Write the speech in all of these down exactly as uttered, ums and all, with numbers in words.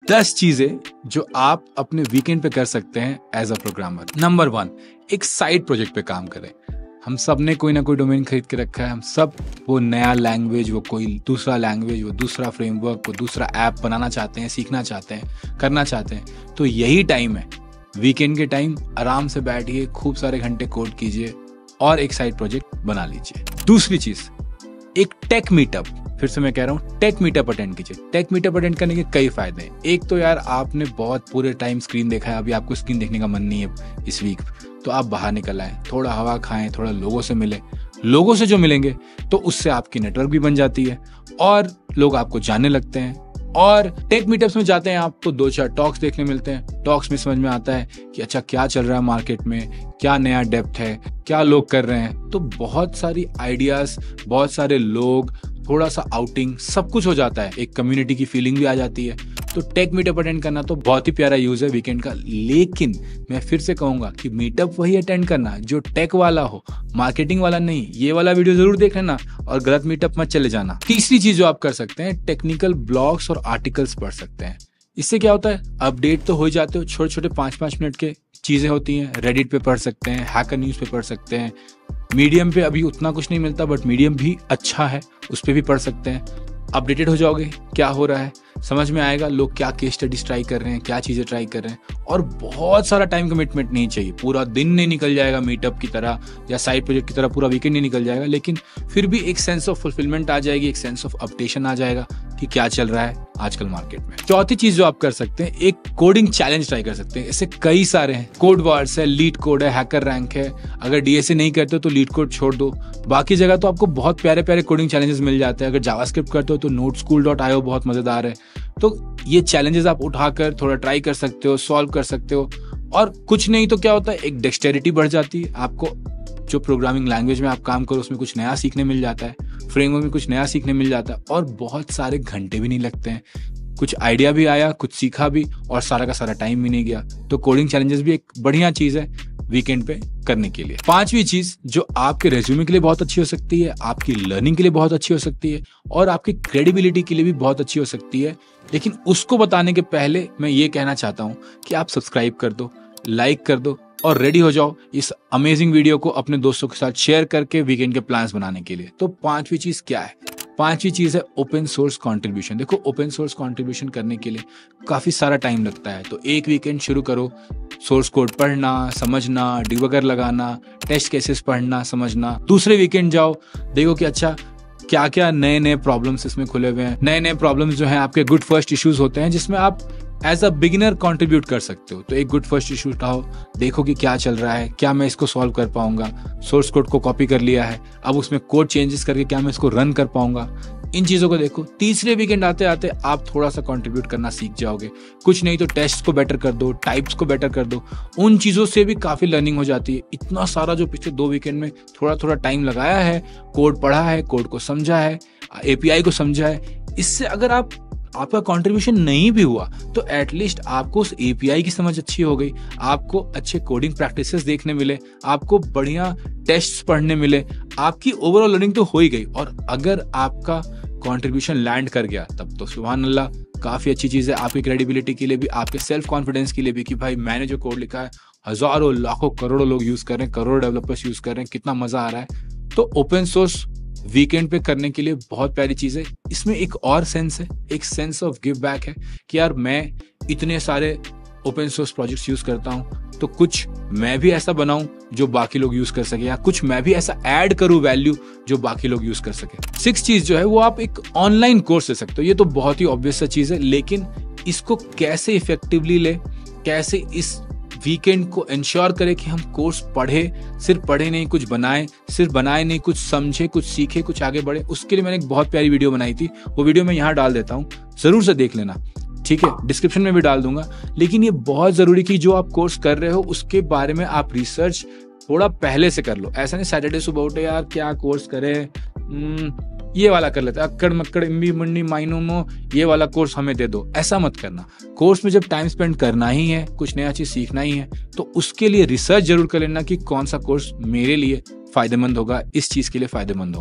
दस चीजें जो आप अपने वीकेंड पे कर सकते हैं as a programmer. Number one, एक साइड प्रोजेक्ट पे काम करें। हम सब ने कोई ना कोई डोमेन खरीद के रखा है। हम सब वो नया लैंग्वेज, वो कोई दूसरा लैंग्वेज, वो दूसरा फ्रेमवर्क, वो दूसरा ऐप बनाना चाहते हैं, सीखना चाहते हैं, करना चाहते हैं। तो यही टाइम है, वीकेंड के टाइम आराम से बैठिए, खूब सारे घंटे कोड कीजिए और एक साइड प्रोजेक्ट बना लीजिए। दूसरी चीज, एक टेक मीटअप। फिर से मैं कह रहा हूँ, टेक मीटअप अटेंड कीजिए। टेक मीटअप अटेंड करने के कई फायदे हैं। एक तो यार, आपने बहुत पूरे टाइम स्क्रीन देखा है, अभी आपको स्क्रीन देखने का मन नहीं है इस वीक, तो आप बाहर निकल आए, थोड़ा हवा खाएं, थोड़ा लोगों से मिले। लोगों से जो मिलेंगे तो उससे आपकी नेटवर्क भी बन जाती है और लोग आपको जानने लगते हैं। और टेक मीटअप्स में जाते हैं आप तो दो चार टॉक्स देखने मिलते हैं। टॉक्स में समझ में आता है कि अच्छा क्या चल रहा है मार्केट में, क्या नया डेप्थ है, क्या लोग कर रहे हैं। तो बहुत सारी आइडियाज, बहुत सारे लोग, थोड़ा सा आउटिंग, सब कुछ हो जाता है। एक कम्युनिटी की फीलिंग भी आ जाती है। तो टेक मीटअप अटेंड करना तो बहुत ही प्यारा यूज है वीकेंड का। लेकिन मैं फिर से कहूंगा कि मीटअप वही अटेंड करना जो टेक वाला हो, मार्केटिंग वाला नहीं। ये वाला वीडियो जरूर देख लेना और गलत मीटअप मत चले जाना। तीसरी चीज जो आप कर सकते हैं, टेक्निकल ब्लॉग्स और आर्टिकल्स पढ़ सकते हैं। इससे क्या होता है, अपडेट तो हो जाते हो। छोटे छोटे पांच पांच मिनट के चीजें होती हैं। रेडिट पे पढ़ सकते हैं, हैकर न्यूज पे पढ़ सकते हैं। मीडियम पे अभी उतना कुछ नहीं मिलता, बट मीडियम भी अच्छा है, उस पर भी पढ़ सकते हैं। अपडेटेड हो जाओगे, क्या हो रहा है समझ में आएगा, लोग क्या केस स्टडीज ट्राई कर रहे हैं, क्या चीजें ट्राई कर रहे हैं। और बहुत सारा टाइम कमिटमेंट नहीं चाहिए। पूरा दिन नहीं निकल जाएगा मीटअप की तरह या साइड प्रोजेक्ट की तरह, पूरा वीकेंड नहीं निकल जाएगा, लेकिन फिर भी एक सेंस ऑफ फुलफिलमेंट आ जाएगी, एक सेंस ऑफ अपडेशन आ जाएगा कि क्या चल रहा है आजकल मार्केट में। चौथी चीज जो आप कर सकते हैं, एक कोडिंग चैलेंज ट्राई कर सकते हैं। ऐसे कई सारे हैं, कोड वार्स है, लीड कोड है, हैकर रैंक है। अगर डीएसए नहीं करते हो तो लीड कोड छोड़ दो, बाकी जगह तो आपको बहुत प्यारे प्यारे कोडिंग चैलेंजेस मिल जाते हैं। अगर जावास्क्रिप्ट करते हो तो NodeSchool dot I O बहुत मजेदार है। तो ये चैलेंजेस आप उठाकर थोड़ा ट्राई कर सकते हो, सॉल्व कर सकते हो। और कुछ नहीं तो क्या होता है, एक डेक्सटेरिटी बढ़ जाती है। आपको जो प्रोग्रामिंग लैंग्वेज में आप काम करो उसमें कुछ नया सीखने मिल जाता है, फ्रेमवर्क में कुछ नया सीखने मिल जाता है और बहुत सारे घंटे भी नहीं लगते हैं। कुछ आइडिया भी आया, कुछ सीखा भी और सारा का सारा टाइम भी नहीं गया। तो कोडिंग चैलेंजेस भी एक बढ़िया चीज है वीकेंड पे करने के लिए। पांचवी चीज जो आपके रेज्यूमे के लिए बहुत अच्छी हो सकती है, आपकी लर्निंग के लिए बहुत अच्छी हो सकती है और आपकी क्रेडिबिलिटी के लिए भी बहुत अच्छी हो सकती है, लेकिन उसको बताने के पहले मैं ये कहना चाहता हूं कि आप सब्सक्राइब कर दो, लाइक कर दो और रेडी हो जाओ इस अमेजिंग वीडियो को अपने दोस्तों के साथ शेयर करके वीकेंड के प्लान्स बनाने के लिए। तो पांचवी चीज क्या है? पांचवी चीज है ओपन सोर्स कंट्रीब्यूशन। देखो, ओपन सोर्स कंट्रीब्यूशन करने के लिए काफी सारा टाइम लगता है। तो एक वीकेंड शुरू करो, सोर्स कोड पढ़ना, समझना, डिबगर लगाना, टेस्ट केसेस पढ़ना, समझना। दूसरे वीकेंड जाओ, देखो कि अच्छा क्या क्या नए नए प्रॉब्लम्स इसमें खुले हुए हैं। नए नए प्रॉब्लम्स जो हैं आपके गुड फर्स्ट इश्यूज होते हैं जिसमें आप एज अ बिगिनर कंट्रीब्यूट कर सकते हो। तो एक गुड फर्स्ट इशू उठाओ, देखो कि क्या चल रहा है, क्या मैं इसको सॉल्व कर पाऊंगा। सोर्स कोड को कॉपी कर लिया है, अब उसमें कोड चेंजेस करके क्या मैं इसको रन कर पाऊंगा। इन चीजों को देखो। तीसरे वीकेंड आते आते आप थोड़ा सा कंट्रीब्यूट करना सीख जाओगे। कुछ नहीं तो टेस्ट को बेटर कर दो, टाइप्स को बेटर कर दो। उन चीजों से भी काफी लर्निंग हो जाती है। इतना सारा जो पिछले दो वीकेंड में थोड़ा थोड़ा टाइम लगाया है, कोड पढ़ा है, कोड को समझा है, एपीआई को समझा है, इससे अगर आप आपका कंट्रीब्यूशन नहीं भी हुआ तो एटलीस्ट आपको उस एपीआई की समझ अच्छी हो गई, आपको अच्छे कोडिंग प्रैक्टिसेस देखने मिले, आपको बढ़िया टेस्ट्स पढ़ने मिले, आपकी ओवरऑल लर्निंग तो हो ही गई। और अगर आपका कंट्रीब्यूशन लैंड कर गया तब तो सुभान अल्लाह, काफी अच्छी चीज है आपकी क्रेडिबिलिटी के लिए भी, आपके सेल्फ कॉन्फिडेंस के लिए भी कि भाई मैंने जो कोड लिखा है हजारों लाखों करोड़ों लोग यूज कर रहे हैं, करोड़ों डेवलपर्स यूज कर रहे हैं, कितना मजा आ रहा है। तो ओपन सोर्स वीकेंड पे करने के लिए बहुत प्यारी चीज है। इसमें एक और सेंस है, एक सेंस ऑफ गिव बैक है कि यार मैं इतने सारे ओपन सोर्स प्रोजेक्ट्स यूज करता हूं तो कुछ मैं भी ऐसा बनाऊं जो बाकी लोग यूज कर सके, या कुछ मैं भी ऐसा ऐड करूं वैल्यू जो बाकी लोग यूज कर सके। सिक्स चीज जो है वो आप एक ऑनलाइन कोर्स ले सकते हो। ये तो बहुत ही ऑब्वियस सा चीज है, लेकिन इसको कैसे इफेक्टिवली ले, कैसे इस वीकेंड को इंश्योर करें कि हम कोर्स पढ़े, सिर्फ पढ़े नहीं कुछ बनाए, सिर्फ बनाए नहीं कुछ समझे, कुछ सीखे, कुछ आगे बढ़े। उसके लिए मैंने एक बहुत प्यारी वीडियो बनाई थी, वो वीडियो मैं यहाँ डाल देता हूँ, जरूर से देख लेना, ठीक है, डिस्क्रिप्शन में भी डाल दूंगा। लेकिन ये बहुत जरूरी कि जो आप कोर्स कर रहे हो उसके बारे में आप रिसर्च थोड़ा पहले से कर लो। ऐसा नहीं सैटरडे सुबह उठे यार क्या कोर्स करें, ये वाला कर लेते, अक्कड़ मक्कड़ इम्बी मुंडी माइनो मो, ये वाला कोर्स हमें दे दो, ऐसा मत करना। कोर्स में जब टाइम स्पेंड करना ही है, कुछ नया चीज सीखना ही है, तो उसके लिए रिसर्च जरूर कर लेना कि कौन सा कोर्स मेरे लिए फायदेमंद होगा, इस चीज के लिए फायदेमंद होगा।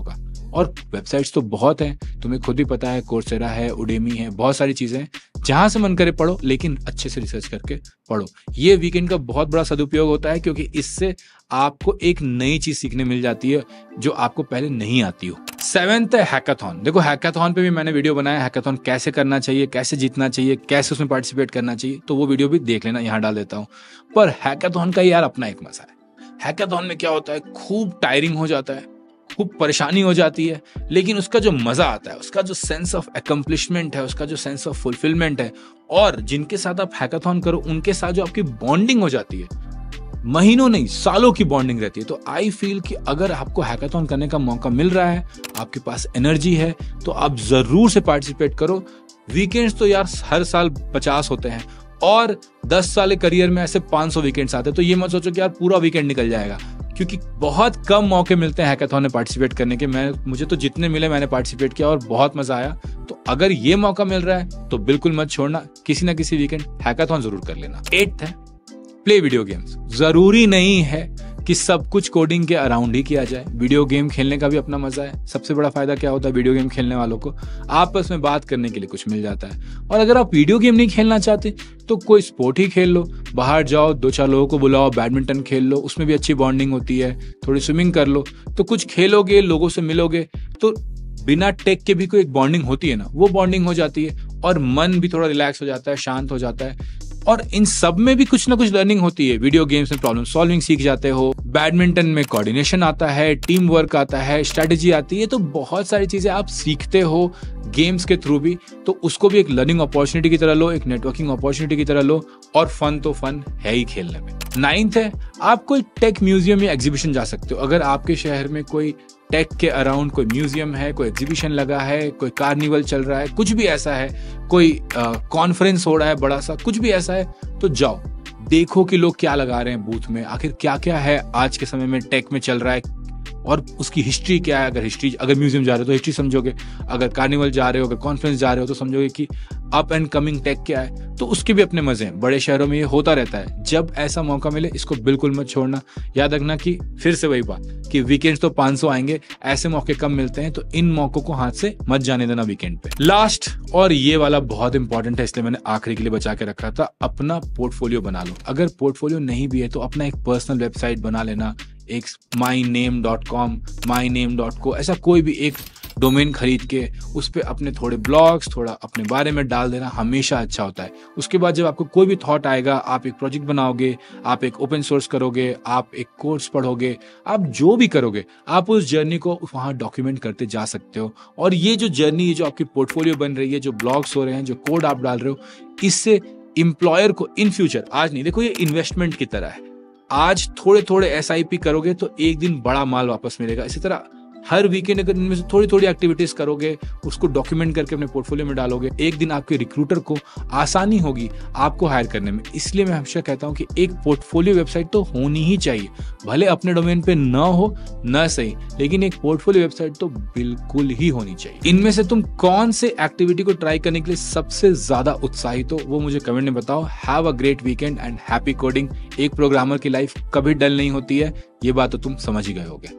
और वेबसाइट्स तो बहुत हैं, तुम्हें खुद भी पता है, कोर्सेरा है, उडेमी है, बहुत सारी चीज़ें हैं, जहाँ से मन करे पढ़ो, लेकिन अच्छे से रिसर्च करके पढ़ो। ये वीकेंड का बहुत बड़ा सदुपयोग होता है, क्योंकि इससे आपको एक नई चीज़ सीखने मिल जाती है जो आपको पहले नहीं आती हो। सेवेंथ है हैकाथॉन। देखो, हैकाथॉन पे भी मैंने वीडियो बनाया, हैकाथॉन कैसे करना चाहिए, कैसे जीतना चाहिए, कैसे उसमें पार्टिसिपेट करना चाहिए, तो वो वीडियो भी देख लेना, यहाँ डाल देता हूँ। पर हैकाथॉन का यार अपना एक मजा है। हैकाथॉन में क्या होता है, खूब टायरिंग हो जाता है, खूब परेशानी हो जाती है, लेकिन उसका जो मजा आता है, उसका जो सेंस ऑफ अकम्पलिशमेंट है, उसका जो सेंस ऑफ फुलफिलमेंट है, और जिनके साथ आप हैकाथॉन करो उनके साथ जो आपकी बॉन्डिंग हो जाती है, महीनों नहीं सालों की बॉन्डिंग रहती है। तो आई फील कि अगर आपको हैकाथॉन करने का मौका मिल रहा है, आपके पास एनर्जी है, तो आप जरूर से पार्टिसिपेट करो। वीकेंड्स तो यार हर साल पचास होते हैं, और दस साल करियर में ऐसे पाँच सौ वीकेंड्स आते हैं, तो ये मत सोचो कि यार पूरा वीकेंड निकल जाएगा, क्योंकि बहुत कम मौके मिलते हैं हैकाथॉन में पार्टिसिपेट करने के। मैं मुझे तो जितने मिले मैंने पार्टिसिपेट किया और बहुत मजा आया। तो अगर ये मौका मिल रहा है तो बिल्कुल मत छोड़ना, किसी ना किसी वीकेंड हैकाथॉन जरूर कर लेना। एट्थ है प्ले वीडियो गेम्स। जरूरी नहीं है कि सब कुछ कोडिंग के अराउंड ही किया जाए, वीडियो गेम खेलने का भी अपना मजा है। सबसे बड़ा फायदा क्या होता है वीडियो गेम खेलने वालों को, आपस में बात करने के लिए कुछ मिल जाता है। और अगर आप वीडियो गेम नहीं खेलना चाहते तो कोई स्पोर्ट ही खेल लो, बाहर जाओ, दो चार लोगों को बुलाओ, बैडमिंटन खेल लो, उसमें भी अच्छी बॉन्डिंग होती है, थोड़ी स्विमिंग कर लो, तो कुछ खेलोगे, लोगों से मिलोगे, तो बिना टेक के भी कोई एक बॉन्डिंग होती है ना, वो बॉन्डिंग हो जाती है, और मन भी थोड़ा रिलैक्स हो जाता है, शांत हो जाता है। और इन सब में भी कुछ ना कुछ लर्निंग होती है। वीडियो गेम्स में प्रॉब्लम सॉल्विंग सीख जाते हो, बैडमिंटन में कोऑर्डिनेशन आता है, टीम वर्क आता है, स्ट्रेटेजी आती है, तो बहुत सारी चीजें आप सीखते हो गेम्स के थ्रू भी। तो उसको भी एक लर्निंग अपॉर्चुनिटी की तरह लो, एक नेटवर्किंग अपॉर्चुनिटी की तरह लो, और फन तो फन है ही खेलने में। नाइन्थ है, आप कोई टेक म्यूजियम या एग्जीबिशन जा सकते हो। अगर आपके शहर में कोई टेक के अराउंड कोई म्यूजियम है, कोई एग्जीबिशन लगा है, कोई कार्निवल चल रहा है, कुछ भी ऐसा है, कोई कॉन्फ्रेंस हो रहा है बड़ा सा, कुछ भी ऐसा है, तो जाओ, देखो कि लोग क्या लगा रहे हैं बूथ में, आखिर क्या क्या है आज के समय में टेक में चल रहा है, और उसकी हिस्ट्री क्या है। अगर हिस्ट्री, अगर म्यूजियम जा रहे हो तो हिस्ट्री समझोगे, अगर कार्निवल जा रहे हो, अगर कॉन्फ्रेंस जा रहे हो तो समझोगे कि अप एंड कमिंग टेक क्या है। तो उसके भी अपने मजे हैं, बड़े शहरों में ये होता रहता है। जब ऐसा मौका मिले इसको बिल्कुल मत छोड़ना। याद रखना कि फिर से वही बात कि वीकेंड्स तो पाँच सौ आएंगे, ऐसे मौके कम मिलते हैं, तो इन मौकों को हाथ से मत जाने देना वीकेंड पे। लास्ट, और ये वाला बहुत इंपॉर्टेंट है, इसलिए मैंने आखिरी के लिए बचा के रखा था, अपना पोर्टफोलियो बना लो। अगर पोर्टफोलियो नहीं भी है तो अपना एक पर्सनल वेबसाइट बना लेना, एक my name dot com, my name dot co, ऐसा कोई भी एक डोमेन खरीद के उस पर अपने थोड़े ब्लॉग्स, थोड़ा अपने बारे में डाल देना हमेशा अच्छा होता है। उसके बाद जब आपको कोई भी थॉट आएगा, आप एक प्रोजेक्ट बनाओगे, आप एक ओपन सोर्स करोगे, आप एक कोर्स पढ़ोगे, आप जो भी करोगे, आप उस जर्नी को वहाँ डॉक्यूमेंट करते जा सकते हो। और ये जो जर्नी, ये जो आपकी पोर्टफोलियो बन रही है, जो ब्लॉग्स हो रहे हैं, जो कोड आप डाल रहे हो, इससे एम्प्लॉयर को इन फ्यूचर, आज नहीं, देखो ये इन्वेस्टमेंट की तरह है, आज थोड़े थोड़े एस आई पी करोगे तो एक दिन बड़ा माल वापस मिलेगा। इसी तरह हर वीकेंड अगर इनमें से थोड़ी थोड़ी एक्टिविटीज करोगे, उसको डॉक्यूमेंट करके अपने पोर्टफोलियो में डालोगे, एक दिन आपके रिक्रूटर को आसानी होगी आपको हायर करने में। इसलिए मैं हमेशा कहता हूं कि एक पोर्टफोलियो वेबसाइट तो होनी ही चाहिए, भले अपने डोमेन पे न हो न सही, लेकिन एक पोर्टफोलियो वेबसाइट तो बिल्कुल ही होनी चाहिए। इनमें से तुम कौन से एक्टिविटी को ट्राई करने के लिए सबसे ज्यादा उत्साहित हो, वो मुझे कमेंट में बताओ। Have a great weekend and happy coding. एक प्रोग्रामर की लाइफ कभी डल नहीं होती है, ये बात तो तुम समझ ही गए होगे।